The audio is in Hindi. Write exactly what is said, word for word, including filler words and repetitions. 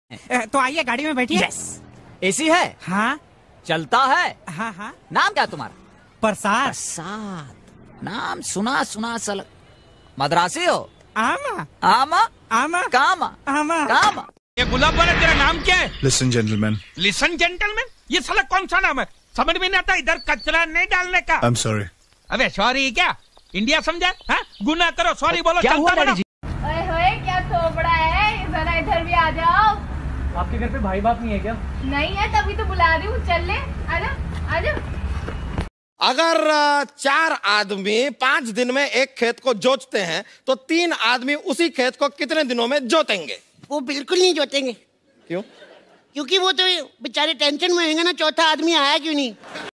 तो आइए गाड़ी में बैठिए। यस। एसी है? हाँ चलता है? हाँ हाँ। नाम क्या तुम्हारा? प्रसाद। प्रसाद। नाम सुना सुना सल। मद्रासी हो? आमा आमा आमा कामा आमा कामा। ये गुलाब वाला तेरा नाम क्या है? Listen gentleman. Listen gentleman? ये साला कौन सा नाम है? समझ में नहीं आता, इधर कचरा नहीं डालने का। I am sorry. अबे सॉरी क्या? इंडिया समझा? हाँ गुना करो, सॉरी बोलो। क्या हुआ डैडी जी? ओए होए क्या थोपड़ा है, जरा इधर भी आ जाओ। आपके घर पे भाई बाप नहीं है क्या? नहीं है तभी तो बुला रही हूँ, चल ले आजा आजा। अगर चार आदमी पांच दिन में एक खेत को जोतते हैं तो तीन आदमी उसी खेत को कितने दिनों में जोतेंगे? वो बिल्कुल नहीं जोतेंगे। क्यों? क्योंकि वो तो बेचारे टेंशन में होंगे ना, चौथा आदमी आया क्यों नहीं।